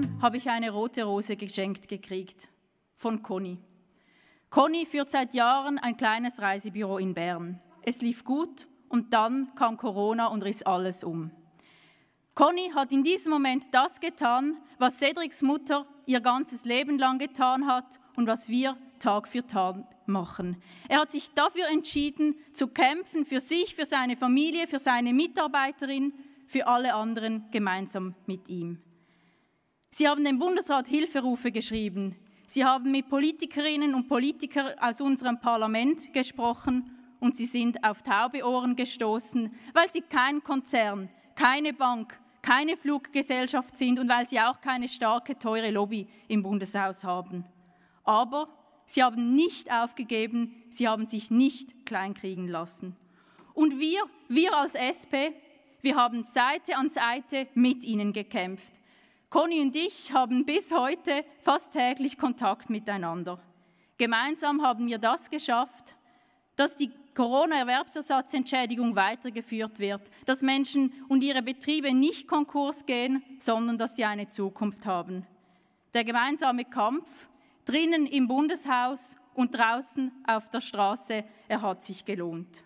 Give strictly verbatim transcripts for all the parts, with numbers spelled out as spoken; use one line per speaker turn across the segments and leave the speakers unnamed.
Weihnachten habe ich eine rote Rose geschenkt gekriegt. Von Conny. Conny führt seit Jahren ein kleines Reisebüro in Bern. Es lief gut und dann kam Corona und riss alles um. Conny hat in diesem Moment das getan, was Cedrics Mutter ihr ganzes Leben lang getan hat und was wir Tag für Tag machen. Er hat sich dafür entschieden, zu kämpfen, für sich, für seine Familie, für seine Mitarbeiterin, für alle anderen gemeinsam mit ihm. Sie haben dem Bundesrat Hilferufe geschrieben. Sie haben mit Politikerinnen und Politikern aus unserem Parlament gesprochen und sie sind auf taube Ohren gestoßen, weil sie kein Konzern, keine Bank, keine Fluggesellschaft sind und weil sie auch keine starke, teure Lobby im Bundeshaus haben. Aber sie haben nicht aufgegeben, sie haben sich nicht kleinkriegen lassen. Und wir, wir als S P, wir haben Seite an Seite mit ihnen gekämpft. Conny und ich haben bis heute fast täglich Kontakt miteinander. Gemeinsam haben wir das geschafft, dass die Corona-Erwerbsersatzentschädigung weitergeführt wird, dass Menschen und ihre Betriebe nicht Konkurs gehen, sondern dass sie eine Zukunft haben. Der gemeinsame Kampf drinnen im Bundeshaus und draußen auf der Straße, er hat sich gelohnt.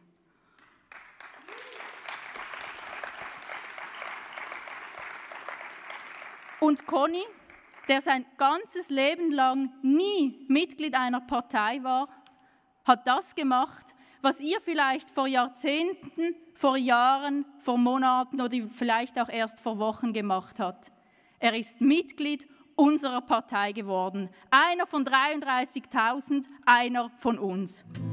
Und Conny, der sein ganzes Leben lang nie Mitglied einer Partei war, hat das gemacht, was ihr vielleicht vor Jahrzehnten, vor Jahren, vor Monaten oder vielleicht auch erst vor Wochen gemacht hat. Er ist Mitglied unserer Partei geworden. Einer von dreiunddreißigtausend, einer von uns.